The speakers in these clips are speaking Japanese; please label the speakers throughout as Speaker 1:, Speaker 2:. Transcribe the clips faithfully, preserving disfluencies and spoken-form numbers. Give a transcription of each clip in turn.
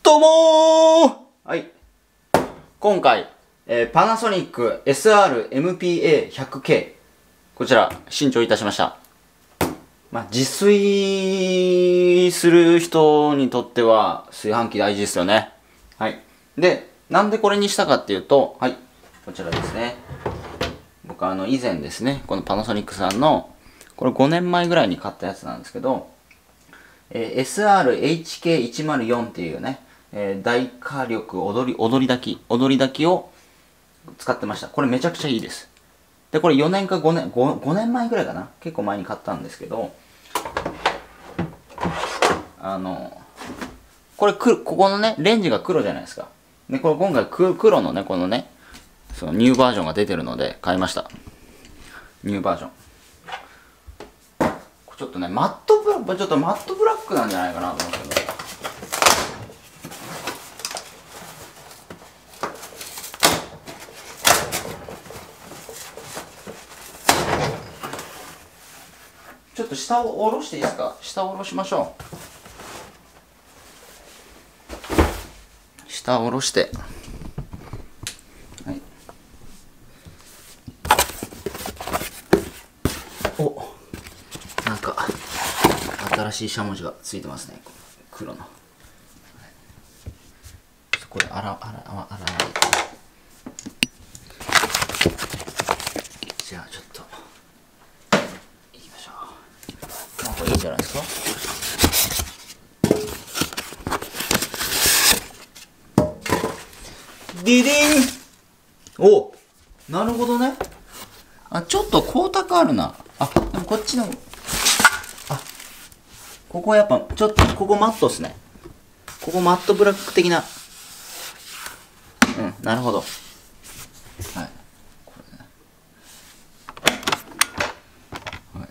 Speaker 1: どうもー。はい。今回、えー、パナソニック エスアールエムピーエーひゃくケー こちら新調いたしました。まあ、自炊する人にとっては炊飯器大事ですよね。はい。で、なんでこれにしたかっていうと、はい、こちらですね。僕はあの以前ですね、このパナソニックさんのこれごねんまえぐらいに買ったやつなんですけど、えー、エスアールエイチケーいちまるよん っていうね、えー、大火力踊り、踊り炊き、踊り炊きを使ってました。これめちゃくちゃいいです。で、これよねんかごねん、ご、ごねんまえぐらいかな。結構前に買ったんですけど、あの、これく、ここのね、レンジが黒じゃないですか。で、これ今回く黒のね、このね、そのニューバージョンが出てるので買いました。ニューバージョン。ちょっとね、マットブラック、ちょっとマットブラックなんじゃないかなと思ってね。ちょっと下を下ろしていいですか？下を下ろしましょう。下を下ろして。はい。お、なんか、新しいしゃもじがついてますね。黒の。これ、洗、洗、洗わないと。じゃあ、ちょっと。いきましょう。まあ、これいいんじゃないですか。ディディン。お、なるほどね。あ、ちょっと光沢あるな。あ、でもこっちの、あ、ここはやっぱ、ちょっと、ここマットっすね。ここマットブラック的な。うん、なるほど。はい。これね。はい。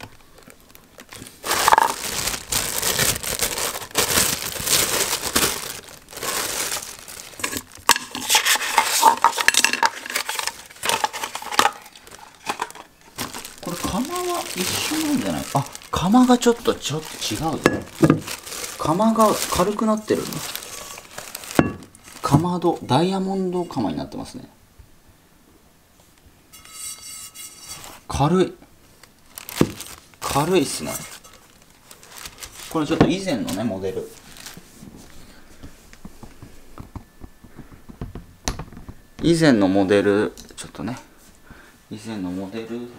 Speaker 1: これ釜は一緒なんじゃない？あ、釜がちょっとちょっと違うよ。釜が軽くなってる。かまど、ダイヤモンド釜になってますね。軽い。軽いっすね。これちょっと以前のね、モデル。以前のモデル、ちょっとね。以前のモデル。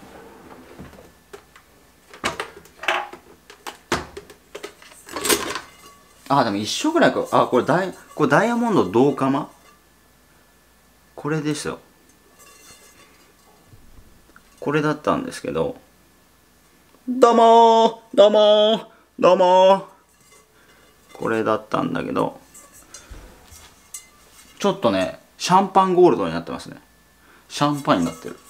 Speaker 1: あ、でも一緒ぐらいか。あ、これダイ、これダイヤモンド銅釜？これですよ。これだったんですけど。どうもーどうもーどうもーこれだったんだけど、ちょっとね、シャンパンゴールドになってますね。シャンパンになってる。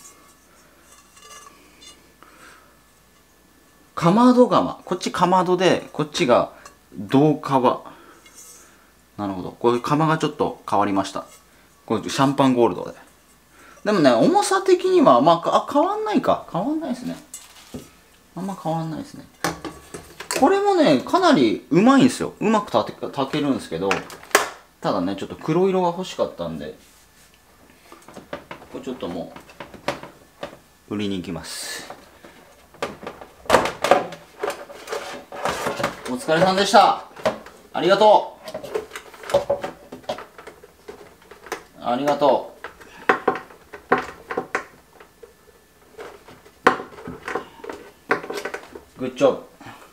Speaker 1: かまど釜。こっちかまどで、こっちが銅釜。なるほど。これ釜がちょっと変わりました。これシャンパンゴールドで。でもね、重さ的には、まあ、あ、変わんないか。変わんないですね。あんま変わんないですね。これもね、かなりうまいんですよ。うまく炊け、炊けるんですけど、ただね、ちょっと黒色が欲しかったんで、これちょっともう、売りに行きます。お疲れさんでした。ありがとう。ありがとう。グッジョブ。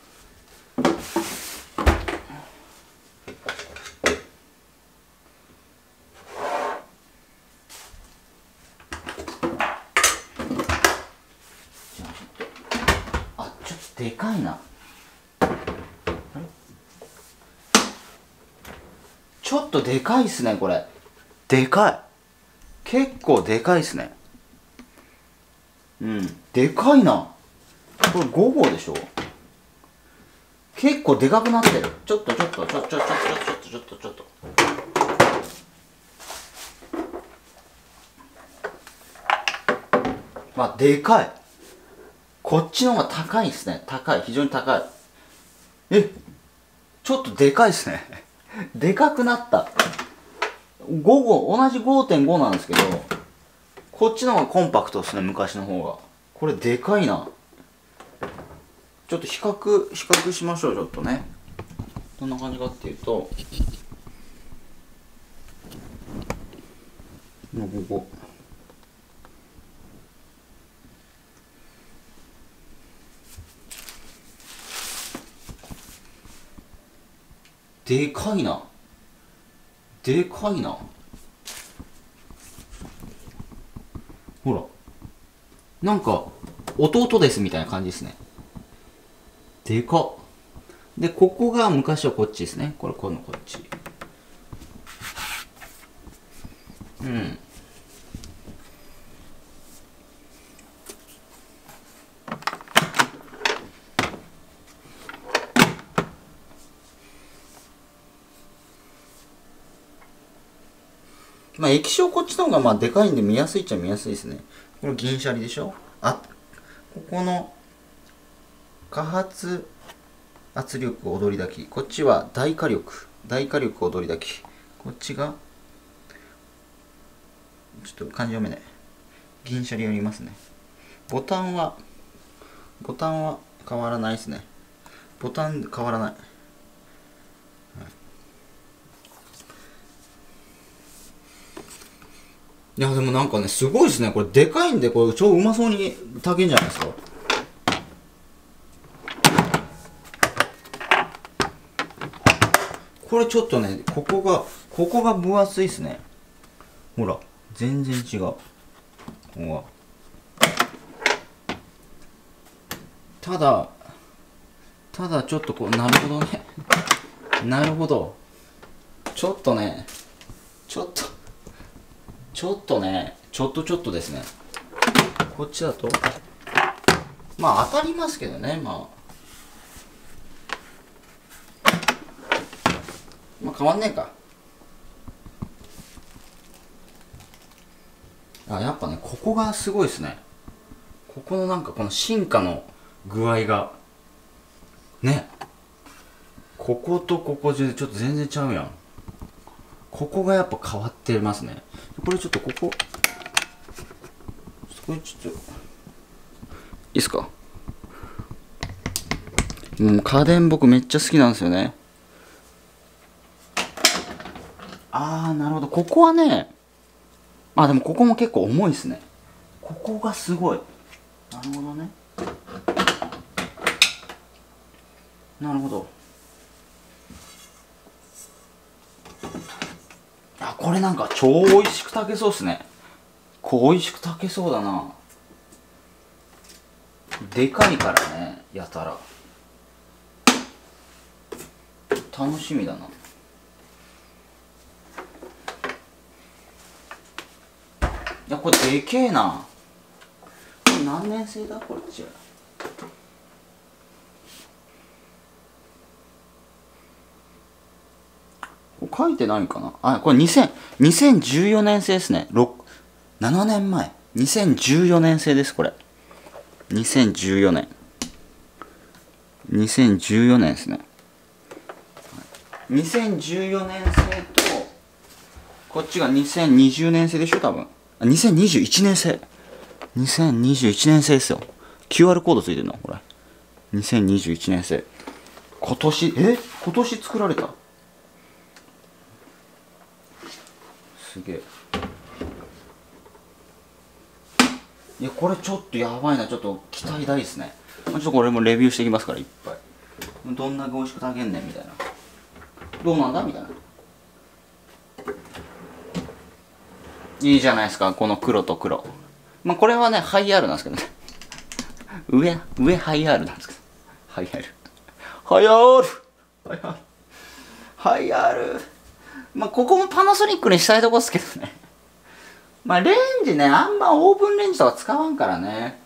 Speaker 1: あ、ちょっとでかいな。ちょっとでかいっすね、これ。でかい。結構でかいっすね。うん。でかいな。これごごうでしょ？結構でかくなってる。ちょっとちょっとちょちょちょちょちょちょっとちょっと。まあでかい。こっちの方が高いっすね。高い。非常に高い。え、ちょっとでかいっすね。 でかくなった。ご号、同じ ごてんご なんですけど、こっちの方がコンパクトですね、昔の方が。これでかいな。ちょっと比較、比較しましょう、ちょっとね。どんな感じかっていうと、もうここ。でかいな。でかいな。ほら。なんか、弟ですみたいな感じですね。でかっ。で、ここが昔はこっちですね。これ、このこっち。うん。まあ液晶こっちの方がまあでかいんで見やすいっちゃ見やすいですね。これ銀シャリでしょ。あ、ここの過発圧力踊り炊き。こっちは大火力。大火力踊り炊き。こっちが、ちょっと漢字読めない。銀シャリやりますね。ボタンは、ボタンは変わらないですね。ボタン変わらない。いやでもなんかね、すごいですね。これでかいんで、これ超うまそうに炊けんじゃないですか。これちょっとね、ここが、ここが分厚いですね。ほら、全然違う。ここが。ただ、ただちょっとこう、なるほどね。なるほど。ちょっとね、ちょっと、ちょっとね、ちょっとちょっとですね。こっちだと、まあ当たりますけどね、まあ。まあ変わんねえか。あ、やっぱね、ここがすごいですね。ここのなんかこの進化の具合が、ね。こことここでちょっと全然ちゃうやん。ここがやっぱ変わってますね。これちょっとここ、これちょっと、いいっすか。もう家電僕めっちゃ好きなんですよね。あー、なるほど。ここはね、あ、でもここも結構重いですね。ここがすごい。なるほどね。なるほど。あ、これなんか超美味しく炊けそうっすね。こう美味しく炊けそうだな。でかいからね、やたら。楽しみだな。いや、これでけえな。これ何年生だこっち。書いてないかなあ、これにせん、にせんじゅうよねん製ですね。ななねんまえ。にせんじゅうよねん製です、これ。にせんじゅうよねん。にせんじゅうよねんですね。にせんじゅうよねん製と、こっちがにせんにじゅうねん製でしょ、多分。あ、にせんにじゅういちねん製。にせんにじゅういちねん製ですよ。キューアール コードついてるのこれ。にせんにじゅういちねん製。今年、え今年作られた。すげえ。いや、これちょっとやばいな。ちょっと期待大ですね。ちょっとこれもレビューしていきますから、いっぱい。どんだけ美味しく炊けんねんみたいな。どうなんだみたいな。いいじゃないですか、この黒と黒。まあこれはね、ハイアールなんですけどね。上、上ハイアールなんですけど。ハイアール。ハイアールハイアールハイアールまあここもパナソニックにしたいとこっすけどね。まあレンジね、あんまオーブンレンジとか使わんからね。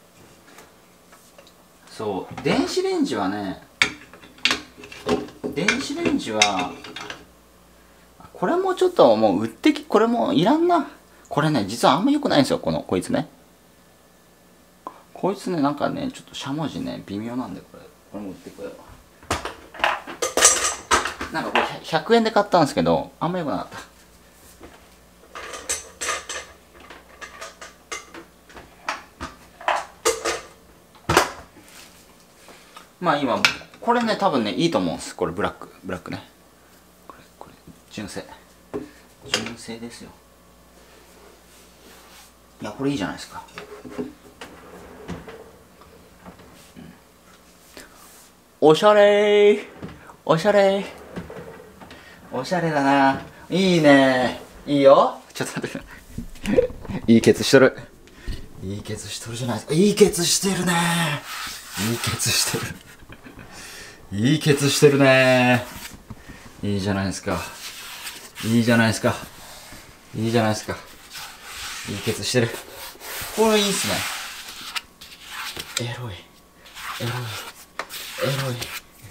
Speaker 1: そう、電子レンジはね、電子レンジは、これもちょっともう売ってき、これもいらんな。これね、実はあんま良くないんですよ、この、こいつね。こいつね、なんかね、ちょっとしゃもじね、微妙なんで、これ。これも売ってくれよ。 なんかこれひゃくえんで買ったんですけど、あんま良くなかった。まあ今、これね、多分ね、いいと思うんです。これブラック。ブラックね。これ、これ、純正。純正ですよ。いや、これいいじゃないですか。うん、おしゃれー。おしゃれー。おしゃれだな。いいね。いいよ。ちょっと待って。いいケツしとる。いいケツしとるじゃないですか。いいケツしてるね。いいケツしてる。いいケツしてるね。いいじゃないですか。いいじゃないですか。いいじゃないですか。いいケツしてる。これいいっすね。エロい。エロい。エロい。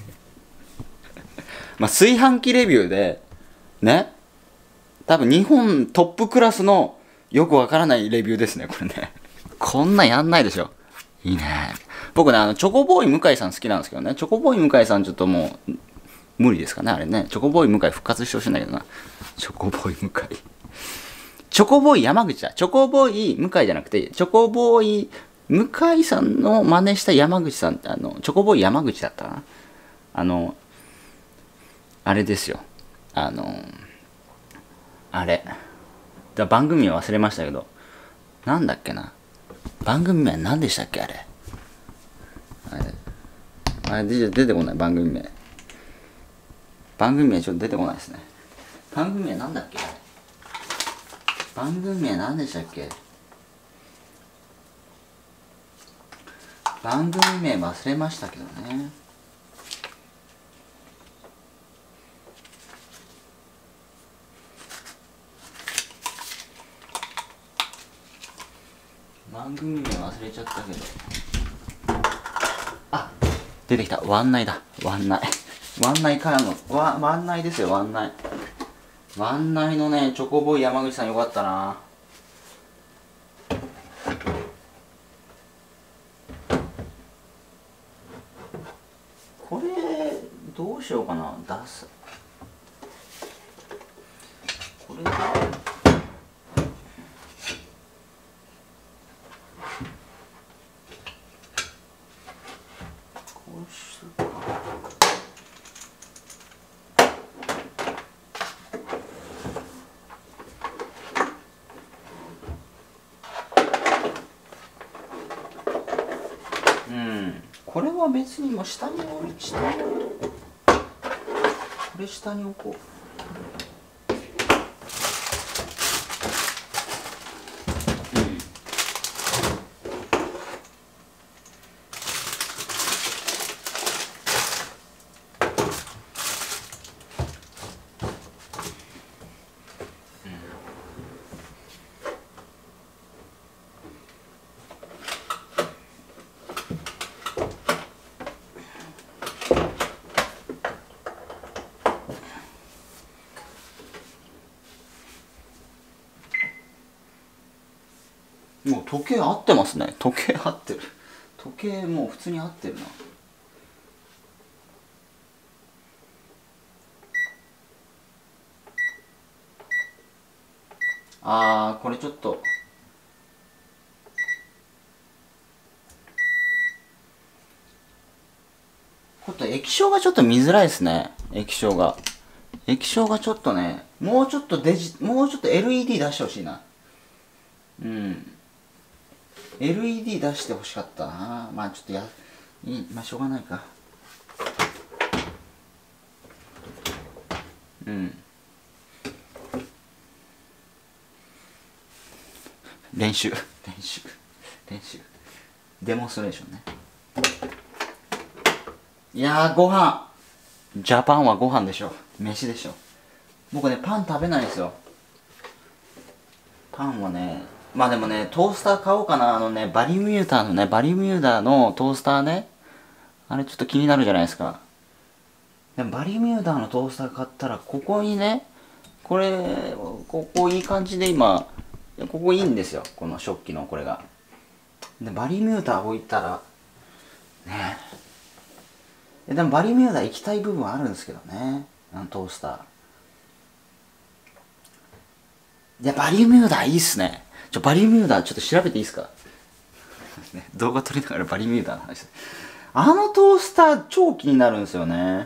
Speaker 1: まあ、炊飯器レビューで、ね。多分日本トップクラスのよくわからないレビューですね、これね。こんなんやんないでしょ。いいね。僕ね、あの、チョコボーイ向井さん好きなんですけどね。チョコボーイ向井さんちょっともう、無理ですかね、あれね。チョコボーイ向井復活してほしいんだけどな。チョコボーイ向井。チョコボーイ山口だ。チョコボーイ向井じゃなくて、チョコボーイ向井さんの真似した山口さんって、あの、チョコボーイ山口だったかな。あの、あれですよ。あの、あれ。だ番組名忘れましたけど、なんだっけな。番組名何でしたっけ、あれ。あれ、あれ出てこない、番組名。番組名ちょっと出てこないですね。番組名なんだっけ、あれ。番組名何でしたっけ。番組名忘れましたけどね。番組名忘れちゃったけど。あ、出てきた。ワンナイだ。ワンナイ。ワンナイからの、ワワンナイですよ、ワンナイ。ワンナイのね、チョコボーイ山口さんよかったな。これ、どうしようかな。出す。これで。うん、これは別にもう下に置い下に置いとこう。これ下に置こう。もう時計合ってますね。時計合ってる。時計もう普通に合ってるな。あー、これちょっとちょっと液晶がちょっと見づらいですね。液晶が液晶がちょっとね、もうちょっとデジもうちょっと エルイーディー 出してほしいな。うん、エルイーディー 出してほしかったな。まあちょっとやいい、まあしょうがないか。うん、練習練習練習デモンストレーションね。いやー、ご飯ジャパンはご飯でしょ。飯でしょ。僕ね、パン食べないんですよ。パンはね、まあでもね、トースター買おうかな。あのね、バリミューダのね、バリミューダのトースターね、あれちょっと気になるじゃないですか。でもバリミューダのトースター買ったら、ここにね、これ、ここいい感じで今、ここいいんですよ。この食器のこれが。で、バリミューダ置いたら、ねえ。でもバリミューダ行きたい部分はあるんですけどね。 あのトースター。いや、バリミューダいいっすね。ちょ、バリミューダちょっと調べていいっすかね、動画撮りながらバリミューダの話。あのトースター超気になるんですよね。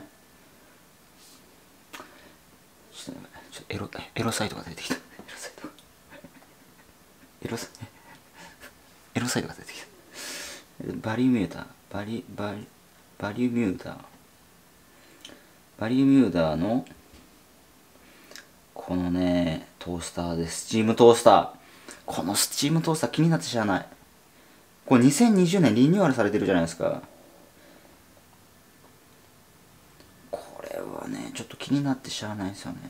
Speaker 1: ちょっと、ちょっとエロ、エロサイトが出てきた。エロサイト。エロサイト。エロサイトが出てきた。バリミューダ、バリ、バリ、バリミューダ。バリミューダの、このね、トースターです。スチームトースター。このスチームトースター気になってしゃあない。これにせんにじゅうねんリニューアルされてるじゃないですか。これはね、ちょっと気になってしゃあないですよね。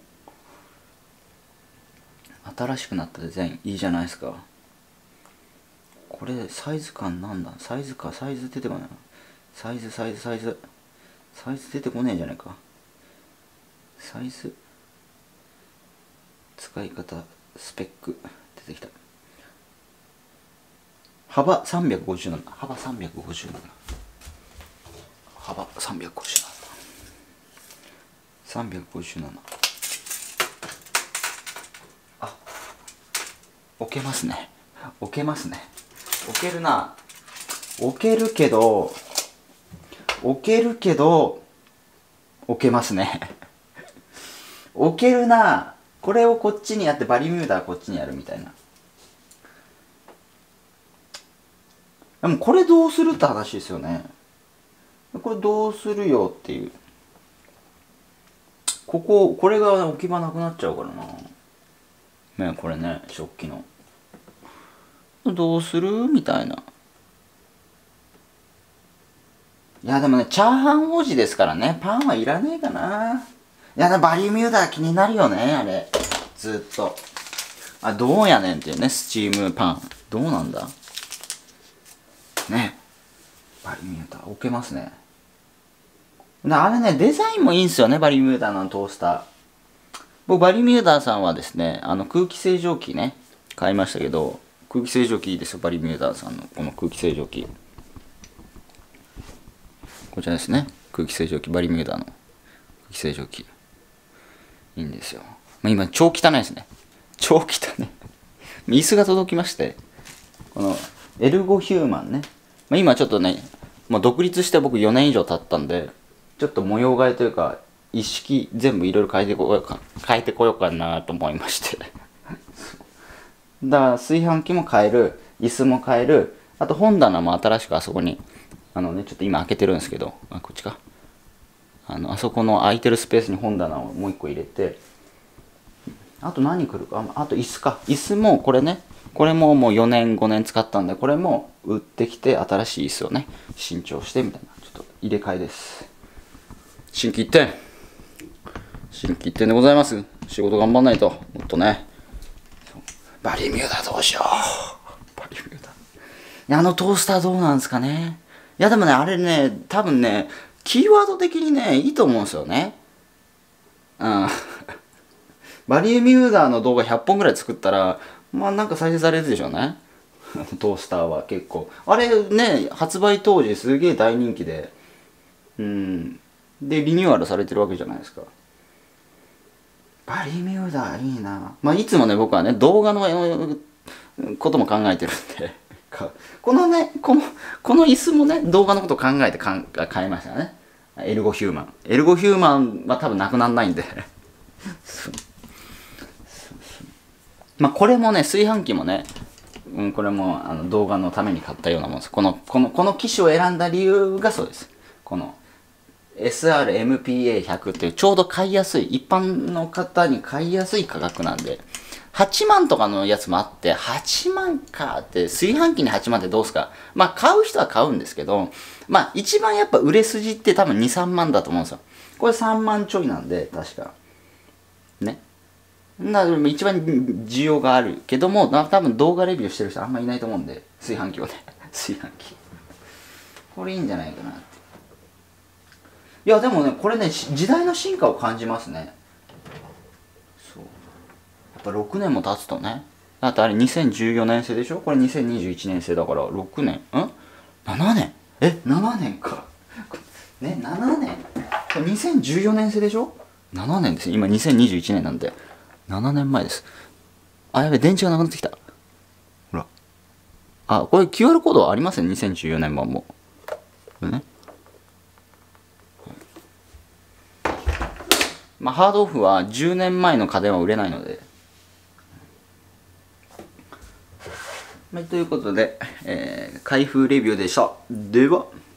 Speaker 1: 新しくなったデザインいいじゃないですか。これサイズ感なんだ、サイズか、サイズ出てこないな。サイズサイズサイズサイズ出てこねえじゃないか。サイズ使い方スペック出てきた。幅さんびゃくごじゅうなな、幅さんびゃくごじゅうなな、幅さんびゃくごじゅうなな、さんびゃくごじゅうなな。あ、置けますね、置けますね、置けるな、置けるけど置けるけど置けますね置けるな。これをこっちにやってバリミューダーこっちにやるみたいな。でもこれどうするって話ですよね。これどうするよっていう。ここ、これが置き場なくなっちゃうからな。ね、これね、食器の。どうするみたいな。いやでもね、チャーハン王子ですからね、パンはいらねえかな。いや、バリミューダー気になるよね、あれ。ずっと。あ、どうやねんっていうね、スチームパン。どうなんだね。バリミューダー置けますね。あれね、デザインもいいんすよね、バリミューダーのトースター。僕、バリミューダーさんはですね、あの空気清浄機ね、買いましたけど、空気清浄機いいですよ、バリミューダーさんのこの空気清浄機。こちらですね、空気清浄機、バリミューダーの空気清浄機。いいんですよ。まあ、今、超汚いですね。超汚い。椅子が届きまして、このエルゴヒューマンね。まあ、今ちょっとね、もう独立して僕よねん以上経ったんで、ちょっと模様替えというか、一式全部いろいろ変えてこようか、変えてこようかなと思いまして。だから炊飯器も変える、椅子も変える、あと本棚も新しくあそこに、あのね、ちょっと今開けてるんですけど、あ、こっちか。あの、あそこの空いてるスペースに本棚をもう一個入れて、あと何来るか、あと椅子か。椅子もこれね、これももうよねんごねん使ったんで、これも売ってきて新しい椅子をね、新調してみたいな、ちょっと入れ替えです。心機一転。心機一転でございます。仕事頑張んないと、もっとね。バリミューダーどうしよう。バリミューダー。あのトースターどうなんですかね。いやでもね、あれね、多分ね、キーワード的にね、いいと思うんですよね。うん。バリミューダーの動画ひゃっぽんぐらい作ったら、まあなんか再生されるでしょうね。トースターは結構。あれね、発売当時すげえ大人気で、うん。で、リニューアルされてるわけじゃないですか。バリミューダーいいな。まあいつもね、僕はね、動画のことも考えてるんで。このね、この、この椅子もね、動画のことを考えてかん買いましたね。エルゴヒューマン。エルゴヒューマンは多分なくならないんで。まあこれもね、炊飯器もね、うん、これもあの動画のために買ったようなもんです。この、この、この機種を選んだ理由がそうです。この エスアールエムピーエーひゃく っていうちょうど買いやすい、一般の方に買いやすい価格なんで、はちまんとかのやつもあって、はちまんかって、炊飯器にはちまんってどうすか。まあ買う人は買うんですけど、まあ一番やっぱ売れ筋って多分に、さんまんだと思うんですよ。これさんまんちょいなんで、確か。ね。な一番需要があるけども、多分動画レビューしてる人あんまいないと思うんで、炊飯器をね。炊飯器。これいいんじゃないかなって。いやでもね、これね、時代の進化を感じますね。そう。やっぱろくねんも経つとね。だってあれにせんじゅうよねん製でしょ。これにせんにじゅういちねん製だからろくねん。ん ?なな 年え ?なな 年か。ね、ななねん。これにせんじゅうよねん製でしょ。 ななねんですね。今にせんにじゅういちねんなんでななねんまえです。あ、やべ、電池がなくなってきた。ほら、あ、これ キューアール コードありますね。にせんじゅうよねん版もこれね。まあハードオフはじゅうねんまえの家電は売れないので、はい、ということで、えー、開封レビューでした。では。